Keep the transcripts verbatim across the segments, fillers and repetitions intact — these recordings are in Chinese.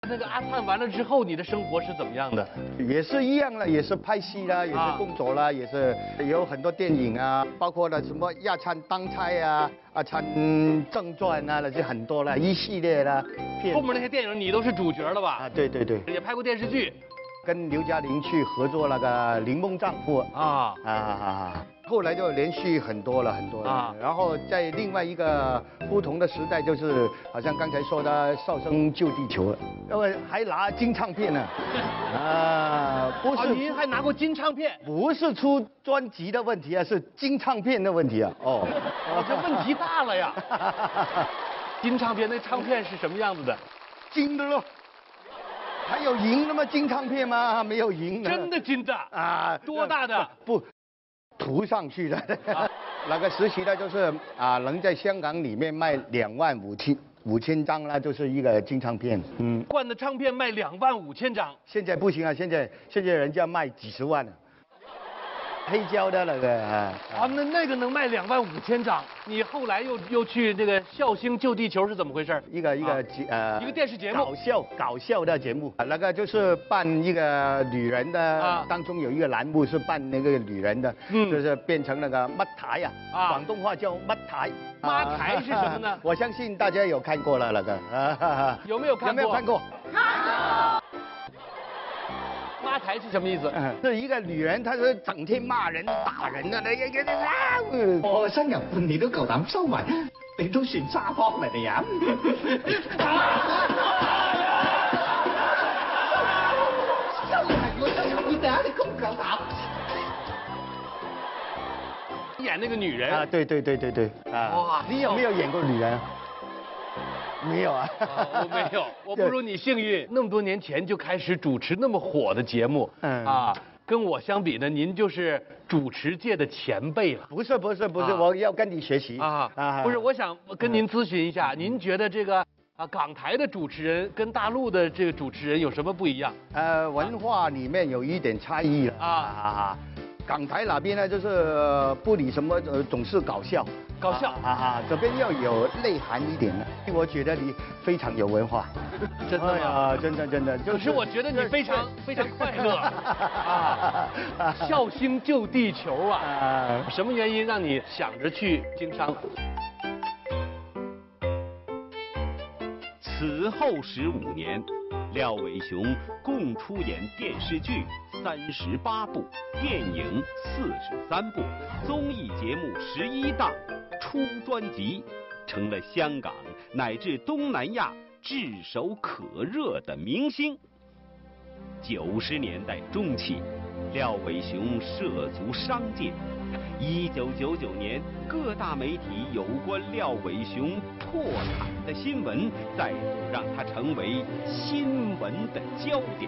那个阿灿完了之后，你的生活是怎么样的？ 也是一样了，也是拍戏啦，也是工作啦，也是有很多电影啊，包括了什么《亚灿当差》啊，《阿灿正传》啊，那些很多了，一系列的片。 后面那些电影你都是主角了吧？ 啊，对对对。 也拍过电视剧。 跟刘嘉玲去合作那个《林梦丈夫》啊啊啊！后来就连续很多了很多了啊。然后在另外一个不同的时代，就是好像刚才说的《少生救地球》，因为还拿金唱片呢。啊，不是， 您还拿过金唱片？ 不是出专辑的问题啊，是金唱片的问题啊。哦， 哦，这问题大了呀！金唱片那唱片是什么样子的？ 金的喽。 还有银的吗？金唱片吗？没有银的。 真的金的啊？多大的？ 不，涂上去的。啊、那个时期呢，就是啊，能在香港里面卖两万五千五千张啦，就是一个金唱片。嗯。 灌的唱片卖两万五千张。 现在不行啊，现在现在人家卖几十万了。 黑胶的那个啊啊，那那个能卖两万五千张。你后来又又去那个《笑星救地球》是怎么回事？ 一个一个节呃一个电视节目， 搞笑搞笑的节目。那个就是扮一个女人的，当中有一个栏目是扮那个女人的，嗯，就是变成那个乜台啊，啊，广东话叫乜台。 乜台是什么呢？ 我相信大家有看过了那个啊， 有没有看过？ 有没有看过？ 看过。 骂台是什么意思？ 是一个女人，她是整天罵人、打人的那個啊！ 我生人半你都夠膽收埋，你都算沙方嚟嘅人。收埋我真係會打你夠唔夠膽？ 演那個女人啊，對對對對對啊！ 哇，你有沒有演過女人？ 没有啊， 我没有，我不如你幸运。那么多年前就开始主持那么火的节目，嗯啊，跟我相比呢，您就是主持界的前辈了。 不是不是不是，我要跟你学习啊啊！不是，我想跟您咨询一下，您觉得这个啊港台的主持人跟大陆的这个主持人有什么不一样？ 呃，文化里面有一点差异了啊啊！港台那边呢，就是不理什么，呃，总是搞笑。 搞笑啊啊！这边要有内涵一点的，我觉得你非常有文化， 真的啊，真的真的。 可是我觉得你非常非常快乐啊！笑星救地球啊！什么原因让你想着去经商？ 此后十五年，廖伟雄共出演电视剧三十八部，电影四十三部，综艺节目十一档。 出专辑，成了香港乃至东南亚炙手可热的明星。九十年代中期，廖伟雄涉足商界。一九九九年，各大媒体有关廖伟雄破产的新闻，再度让他成为新闻的焦点。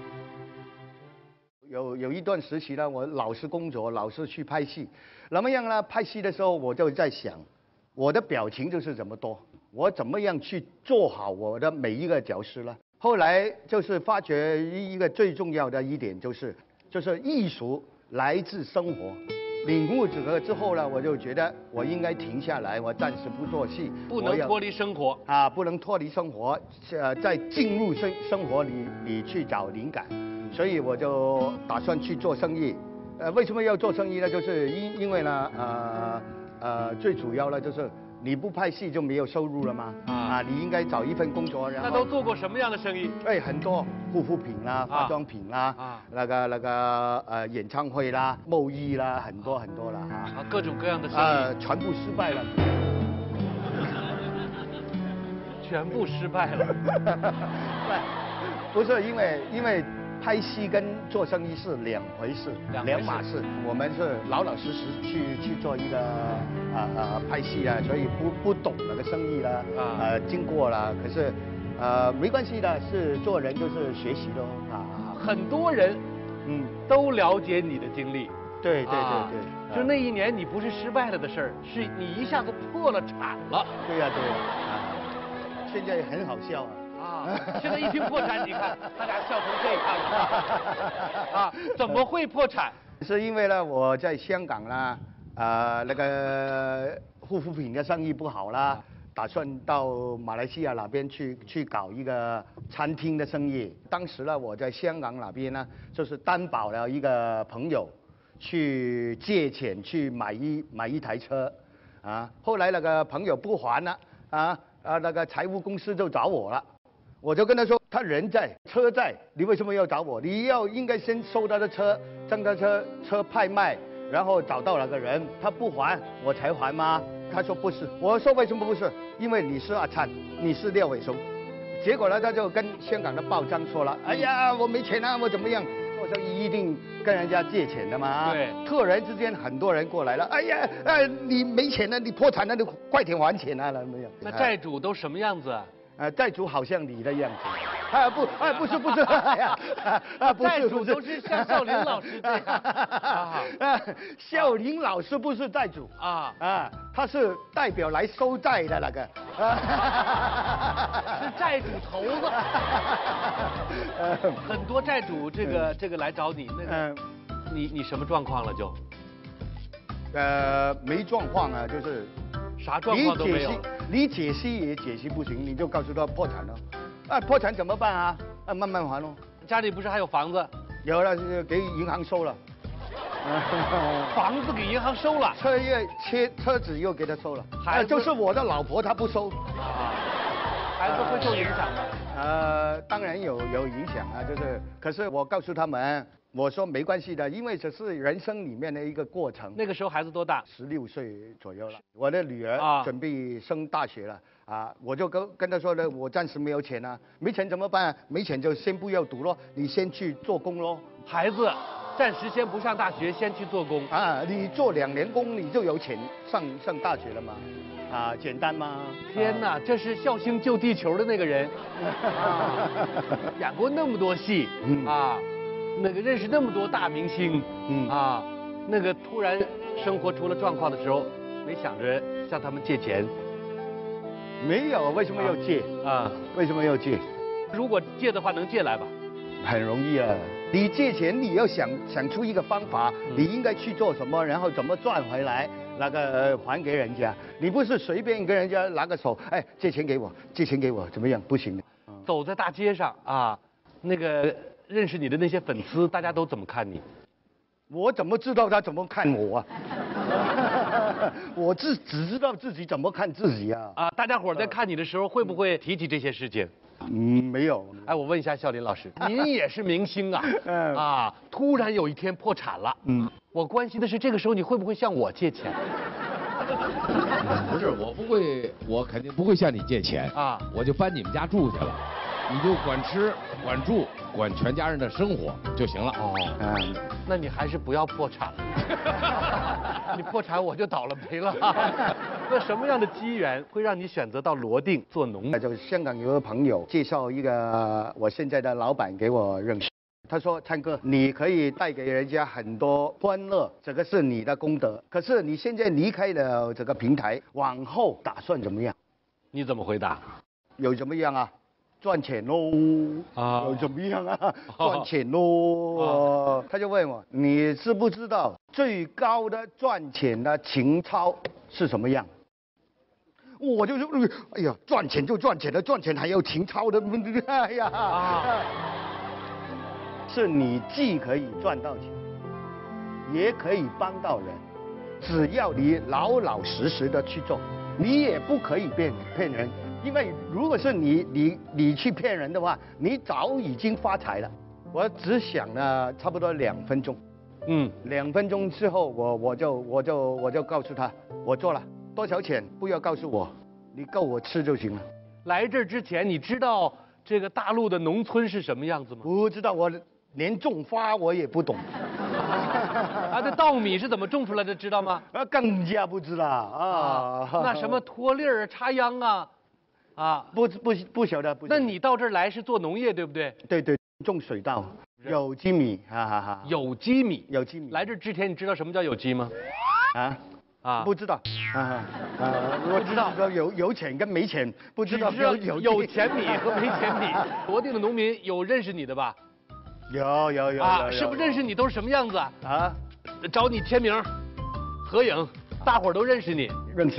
有有一段时期呢，我老是工作，老是去拍戏。那么样呢？拍戏的时候，我就在想，我的表情就是这么多，我怎么样去做好我的每一个角色呢？后来就是发觉一个最重要的一点，就是就是艺术来自生活。领悟这个之后呢，我就觉得我应该停下来，我暂时不做戏， 不能脱离生活啊，不能脱离生活，呃，在进入生生活里里去找灵感。 所以我就打算去做生意，呃，为什么要做生意呢？就是因因为呢，呃呃，最主要呢就是你不拍戏就没有收入了嘛，啊，啊你应该找一份工作。然后那都做过什么样的生意？ 哎，很多护肤品啦、化妆品啦，啊，那个那个呃演唱会啦、贸易啦，很多很多了啊， 啊，各种各样的生意， 呃，全部失败了， 全部失败了。 不是因为因为。 拍戏跟做生意是两回事，两码事。我们是老老实实去去做一个啊啊拍戏啊，所以不不懂那个生意啦，呃经过啦。可是呃没关系的，是做人就是学习咯啊。 很多人嗯都了解你的经历。 对对对对。就那一年你不是失败了的事儿，是你一下子破了产了。 对呀对呀啊，现在很好笑啊。 啊！现在一听破产，你看他俩笑成这样啊！怎么会破产？ 是因为呢，我在香港啦，呃，那个护肤品的生意不好啦， 打算到马来西亚那边去去搞一个餐厅的生意。当时呢，我在香港那边呢，就是担保了一个朋友，去借钱去买一买一台车，啊，后来那个朋友不还了，啊啊，那个财务公司就找我了。我就跟他说，他人在车在，你为什么要找我？你要应该先收他的车，将他车车拍卖，然后找到那个人，他不还我才还吗？他说不是，我说为什么不是？因为你是阿灿，你是廖伟雄。结果呢，他就跟香港的报章说了，哎呀，我没钱啊，我怎么样？我说一定跟人家借钱的嘛。 对， 突然之间很多人过来了，哎呀，哎，你没钱了，你破产了，你快点还钱啊，没有？ 那债主都什么样子？ 呃，债主好像你的样子，啊不啊不是不是，哎呀啊不是债主都是像孝林老师这样，啊， 孝林老师不是债主啊啊，他是代表来收债的那个， 是债主头子，很多债主这个这个来找你，那个你你什么状况了就？ 呃，没状况啊，就是。 啥状况都没有， 你解析也解析不行，你就告诉他破产了，啊，破产怎么办啊？啊，慢慢还喽。 家里不是还有房子？ 有了，给银行收了。 房子给银行收了， 车业车车子又给他收了， 孩子就是我的老婆她不收。 啊，孩子会受影响吗？ 呃，当然有有影响啊，就是，可是我告诉他们。我说没关系的，因为这是人生里面的一个过程。 那个时候孩子多大？ 十六岁左右了。我的女儿准备升大学了啊，我就跟跟她说呢，我暂时没有钱啊，没钱怎么办？没钱就先不要读咯，你先去做工咯。 孩子暂时先不上大学，先去做工啊，你做两年工你就有钱上上大学了吗？啊，简单吗？ 天哪，这是孝星救地球的那个人，啊、演过那么多戏、嗯、啊。那个认识那么多大明星，嗯啊，那个突然生活出了状况的时候，没想着向他们借钱。 没有，为什么要借啊？为什么要借？ 如果借的话，能借来吧？ 很容易啊！你借钱，你要想想出一个方法，嗯、你应该去做什么，然后怎么赚回来，那个、呃、还给人家。你不是随便跟人家拿个手，哎，借钱给我，借钱给我，怎么样？不行的。 嗯、走在大街上啊，那个。认识你的那些粉丝，大家都怎么看你？ 我怎么知道他怎么看我啊？我自只知道自己怎么看自己啊！ 啊，大家伙在看你的时候，会不会提起这些事情？ 嗯，没有。 哎，我问一下孝林老师，您也是明星啊，啊，突然有一天破产了，嗯，我关心的是这个时候你会不会向我借钱？ 不是，我不会，我肯定不会向你借钱啊，我就搬你们家住去了。你就管吃、管住、管全家人的生活就行了。哦， 嗯，那你还是不要破产了。你破产我就倒了霉了。那什么样的机缘会让你选择到罗定做农？ 就是香港有个朋友介绍一个我现在的老板给我认识，他说：“灿哥，你可以带给人家很多欢乐，这个是你的功德。可是你现在离开了这个平台，往后打算怎么样？” 你怎么回答？ 有怎么样啊？赚钱喽啊，有怎么样啊？赚钱喽、啊！他就问我，你知不知道最高的赚钱的情操是什么样？我就说，哎呀，赚钱就赚钱了，赚钱还有情操的，哎呀，啊、是你既可以赚到钱，也可以帮到人，只要你老老实实的去做，你也不可以骗骗人。因为如果是你你你去骗人的话，你早已经发财了。我只想了差不多两分钟，嗯，两分钟之后我我就我就我就告诉他，我做了多少钱不要告诉我，你够我吃就行了。 来这儿之前你知道这个大陆的农村是什么样子吗？ 不知道，我连种花我也不懂。 啊，这稻米是怎么种出来的知道吗？ 啊，更加不知道啊。 那什么脱粒儿、插秧啊？啊， 不不不晓得，不晓得。 那你到这儿来是做农业对不对？ 对对，种水稻，有机米，哈哈哈。 有机米， 有机米。 来这之前你知道什么叫有机吗？ 啊啊，不知道。啊啊，我知道说有有钱跟没钱，不知道有有有钱米和没钱米。罗定的农民有认识你的吧？ 有有有啊，是不是认识你都是什么样子啊？啊，找你签名、合影，大伙儿都认识你。 认识认识。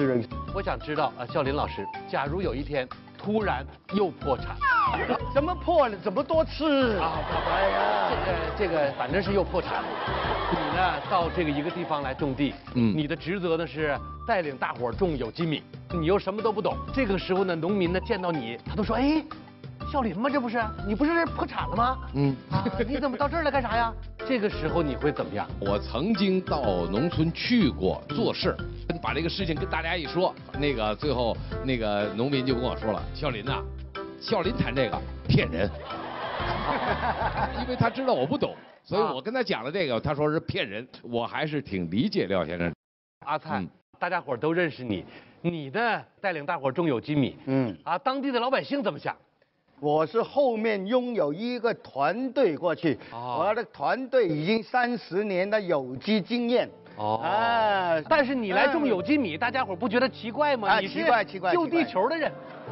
我想知道啊，孝林老师，假如有一天突然又破产， 怎么破了？怎么多次啊？ 哎呀，这个这个反正是又破产了。你呢，到这个一个地方来种地，嗯，你的职责呢是带领大伙儿种有机米，你又什么都不懂。这个时候呢，农民呢见到你，他都说，哎，孝林吗？这不是？你不是破产了吗？嗯，啊，你怎么到这儿来干啥呀？这个时候你会怎么样？ 我曾经到农村去过做事，把这个事情跟大家一说，那个最后那个农民就跟我说了，孝林呐，孝林谈这个骗人，因为他知道我不懂。所以我跟他讲了这个，他说是骗人，我还是挺理解廖先生。 阿灿，嗯、大家伙都认识你，你的带领大伙种有机米，嗯，啊，当地的老百姓怎么想？ 我是后面拥有一个团队过去，哦、我的团队已经三十年的有机经验。 哦，啊，但是你来种有机米，嗯、大家伙不觉得奇怪吗？ 啊， 你奇怪奇怪， 救地球的人。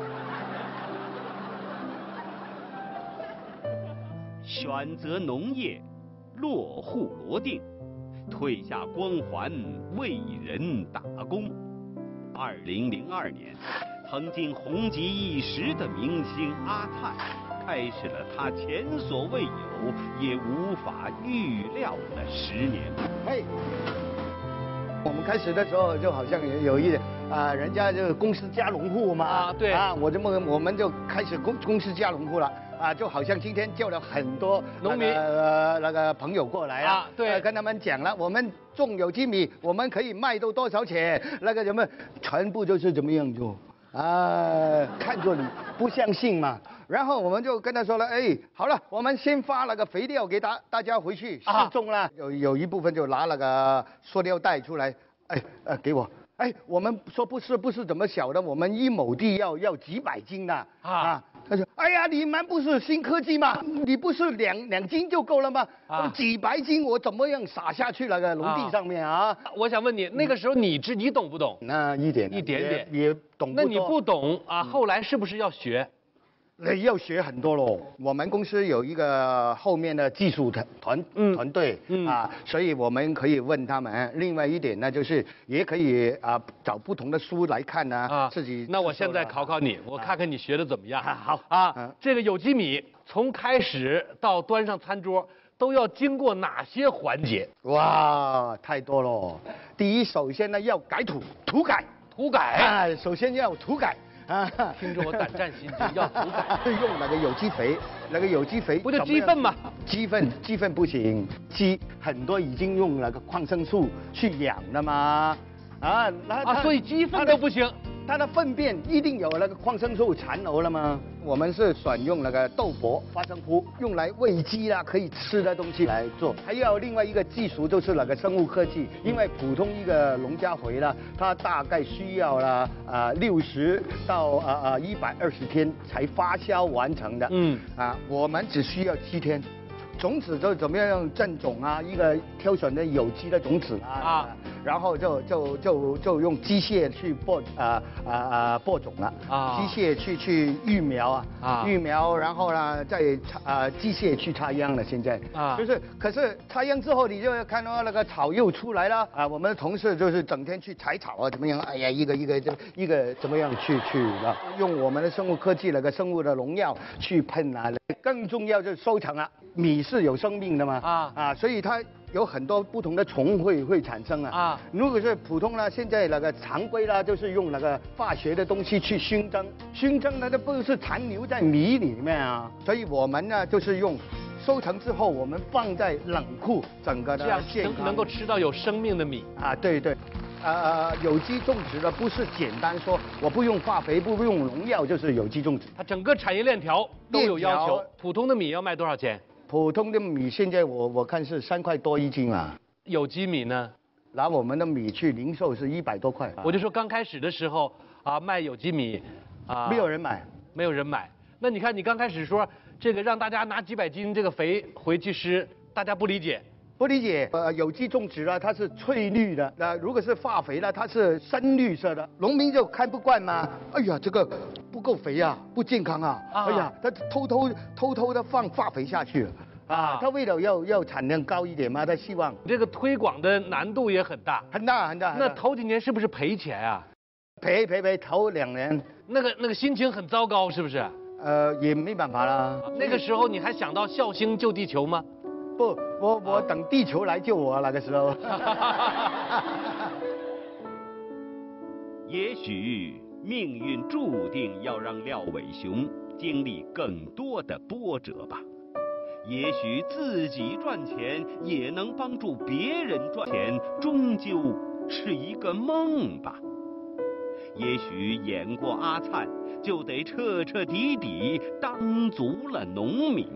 选择农业。落户罗定，褪下光环，为人打工。二零零二年，曾经红极一时的明星阿灿，开始了他前所未有也无法预料的十年。 嘿，我们开始的时候就好像有一点啊、呃，人家就是公司加农户嘛， 啊对啊，我这么我们就开始公公司加农户了。啊，就好像今天叫了很多农民呃那个朋友过来啊， 对、呃， 跟他们讲了，我们种有机米，我们可以卖到多少钱？那个什么，全部就是怎么样做啊？看着你不相信嘛。然后我们就跟他说了，哎，好了，我们先发那个肥料给大大家回去试种了，啊、有有一部分就拿那个塑料袋出来，哎呃给我。哎，我们说不是不是怎么小的，我们一亩地要要几百斤的啊。啊他说：“哎呀，你们不是新科技吗？你不是两两斤就够了吗？啊、几百斤我怎么样撒下去那个农地上面啊？”啊我想问你，那个时候你知你懂不懂？ 那一点一点点也, 也懂不多。 那你不懂啊？后来是不是要学？ 要学很多喽。我们公司有一个后面的技术团团团队、嗯、啊，所以我们可以问他们。另外一点呢，就是也可以啊找不同的书来看呢、啊，自己。 那我现在考考你，我看看你学的怎么样。 啊、好啊，啊这个有机米从开始到端上餐桌都要经过哪些环节？ 哇，太多了。第一，首先呢要改土，土改， 土改。 啊，首先要土改。啊， 听着我胆战心惊，要土改， 是用那个有机肥，那个有机肥不就鸡粪吗？ 鸡粪，鸡粪不行，鸡很多已经用那个抗生素去养了嘛，啊， 那啊，所以鸡粪都不行。 它的粪便一定有那个抗生素残留了吗？我们是选用那个豆粕、花生糊，用来喂鸡啦，可以吃的东西来做。还有另外一个技术就是那个生物科技，因为普通一个农家肥啦，它大概需要啦啊六十到啊啊一百二十天才发酵完成的。嗯，啊，我们只需要七天。种子就怎么样正种啊，一个挑选的有机的种子啊，啊然后就就就就用机械去播啊啊啊播种了，啊，机械去去育苗啊，啊，育苗，然后呢再插啊机械去插秧了，现在啊，就是可是插秧之后，你就看到那个草又出来了啊，我们的同事就是整天去采草啊，怎么样？哎呀，一个一个就一个怎么样去去啊，用我们的生物科技那个生物的农药去喷啊，更重要就是收成啊。米是有生命的嘛啊啊，所以它有很多不同的虫会会产生啊啊。如果是普通呢，现在那个常规啦，就是用那个化学的东西去熏蒸，熏蒸呢，它不是残留在米里面啊。所以我们呢，就是用收成之后，我们放在冷库，整个这样能能够吃到有生命的米啊，对对。呃，有机种植的不是简单说我不用化肥不用农药就是有机种植， 它整个产业链条都有要求。普通的米要卖多少钱？ 普通的米现在我我看是三块多一斤啊。 有机米呢？ 拿我们的米去零售是一百多块。 我就说刚开始的时候啊，卖有机米啊， 没有人买， 没有人买。那你看你刚开始说这个让大家拿几百斤这个肥回去施，大家不理解。 不理解，呃，有机种植呢，它是翠绿的，那如果是化肥呢，它是深绿色的，农民就看不惯嘛。哎呀，这个不够肥啊，不健康啊。啊哎呀，他偷偷偷偷的放化肥下去了。啊，他为了要要产量高一点嘛，他希望这个推广的难度也很大， 很大很大。 那头几年是不是赔钱啊？ 赔赔赔，头两年， 那个那个心情很糟糕，是不是？ 呃，也没办法啦。 那个时候你还想到孝兴救地球吗？ 不，我我等地球来救我那个时候。 也许命运注定要让廖伟雄经历更多的波折吧。也许自己赚钱也能帮助别人赚钱，终究是一个梦吧。也许演过阿灿，就得彻彻底底当足了农民。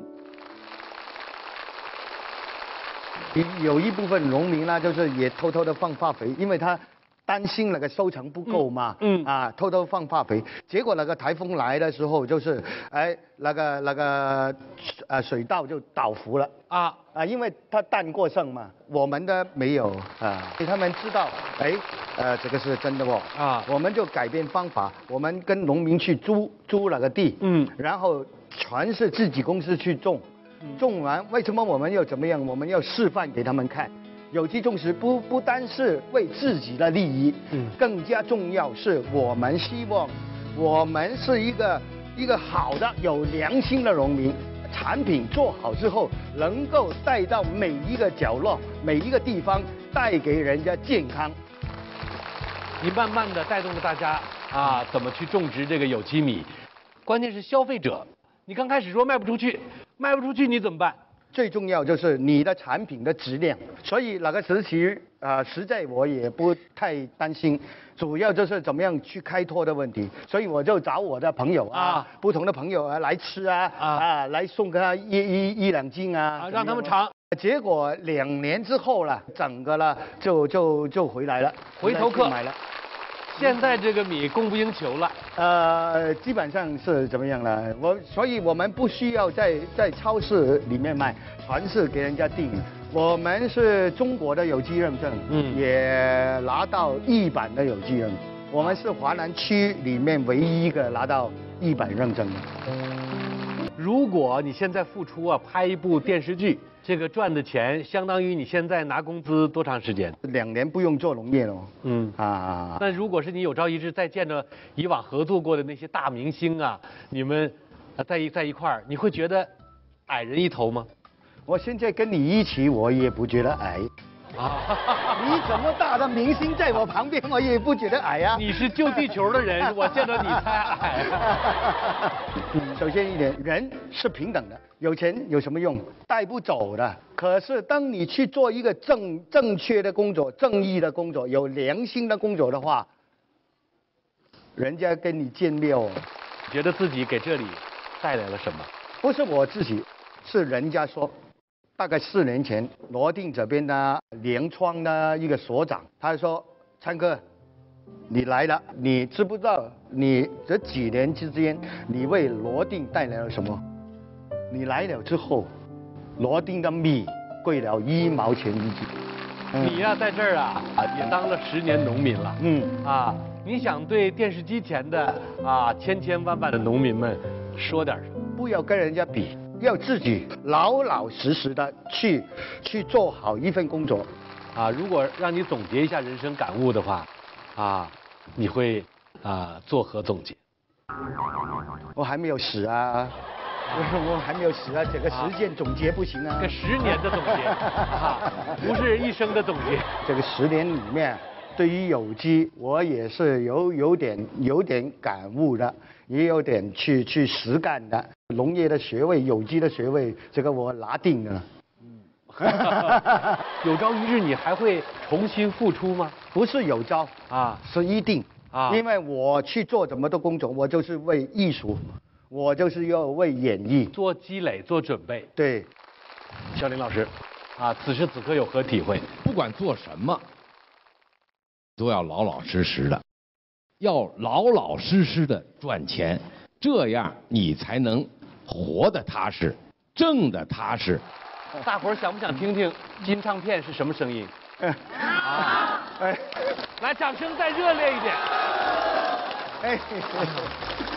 有一部分农民呢，就是也偷偷的放化肥，因为他担心那个收成不够嘛，嗯, 嗯啊，偷偷放化肥，结果那个台风来的时候，就是哎那个那个呃水稻就倒伏了啊啊，因为它淡过剩嘛，我们的没有啊，他们知道哎呃这个是真的哦啊，我们就改变方法，我们跟农民去租租那个地，嗯，然后全是自己公司去种，种完为什么我们要怎么样？我们要示范给他们看。有机种植不不单是为自己的利益，嗯，更加重要是我们希望，我们是一个一个好的有良心的农民，产品做好之后，能够带到每一个角落、每一个地方，带给人家健康。 你慢慢的带动着大家啊，怎么去种植这个有机米？关键是消费者，你刚开始说卖不出去，卖不出去你怎么办？ 最重要就是你的产品的质量，所以那个时期啊、呃，实在我也不太担心，主要就是怎么样去开拓的问题，所以我就找我的朋友啊，啊不同的朋友啊来吃啊，啊, 啊来送给他一一一两斤啊， 啊让他们尝。 结果两年之后了，整个了就就就回来了， 回头客买了。 现在这个米供不应求了， 呃，基本上是怎么样呢？我，所以我们不需要在在超市里面卖，全是给人家订。我们是中国的有机认证，嗯，也拿到一版的有机认证。我们是华南区里面唯一一个拿到一版认证的。 如果你现在付出啊，拍一部电视剧，这个赚的钱相当于你现在拿工资多长时间？ 两年不用做农业了。 嗯啊，那如果是你有朝一日再见着以往合作过的那些大明星啊，你们啊在一在一块儿，你会觉得矮人一头吗？ 我现在跟你一起，我也不觉得矮。啊！你这么大的明星在我旁边，我也不觉得矮呀、啊。 你是救地球的人，我见到你才矮。 首先一点，人是平等的，有钱有什么用？带不走的。可是当你去做一个正正确的工作、正义的工作、有良心的工作的话，人家跟你见面哦， 觉得自己给这里带来了什么？ 不是我自己，是人家说。大概四年前，罗定这边的联创的一个所长，他说：“灿哥，你来了，你知不知道你这几年之间，你为罗定带来了什么？你来了之后，罗定的米贵了一毛钱一斤。 嗯、你呀、啊，在这儿啊，也当了十年农民了。嗯啊，你想对电视机前的啊千千万万的农民们说点什么？ 不要跟人家比。”要自己老老实实的去去做好一份工作， 啊，如果让你总结一下人生感悟的话，啊，你会啊作何总结？ 我还没有死啊，我还没有死啊，这个时间总结不行啊。 这十年的总结啊，不是一生的总结。 这个十年里面，对于有机，我也是有有点有点感悟的，也有点去去实干的。农业的学位、有机的学位，这个我拿定了。 嗯，有朝一日你还会重新付出吗？ 不是有朝啊，是一定啊。因为我去做这么多工作，我就是为艺术，我就是要为演绎做积累、做准备。 对， 小林老师，啊，此时此刻有何体会？ 不管做什么，都要老老实实的，要老老实实的赚钱，这样你才能活得踏实，挣得踏实。 大伙儿想不想听听金唱片是什么声音？啊，哎，来，掌声再热烈一点。哎，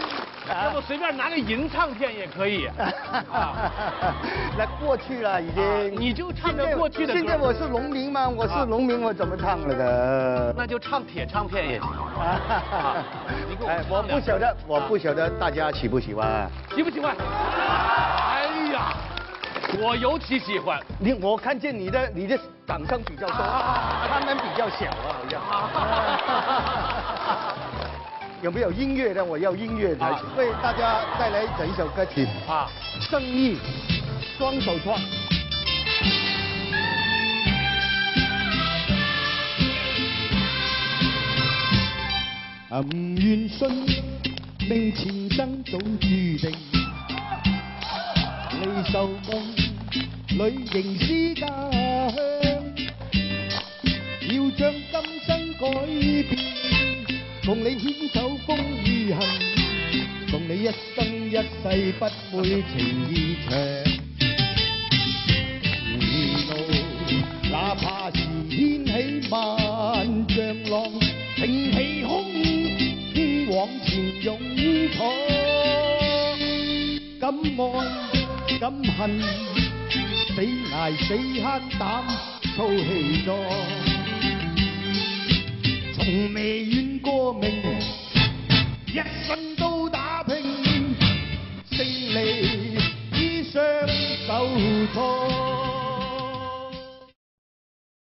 要不随便拿个银唱片也可以。 那过去了已经。 你就唱着过去的歌。 现在我是农民嘛，我是农民，我怎么唱了的？ 那就唱铁唱片也行。你给我。 哎，我不晓得，我不晓得大家喜不喜欢。 喜不喜欢？哎呀，我尤其喜欢。 你我看见你的你的掌声比较多，他们比较小啊，好像。有没有音乐的？我要音乐才行。为大家带来这一首歌曲啊，《正义》，双手创。啊，唔願信命前生早注定，你受夢裏仍是家鄉，要將今生改變。共你牽手風雨行，共你一生一世不會情意長。前路哪怕是掀起萬丈浪，挺起胸往前勇闖。敢愛敢恨，死捱死慳膽粗氣壯。從未怨過命，一生都打拼，勝利於雙手創。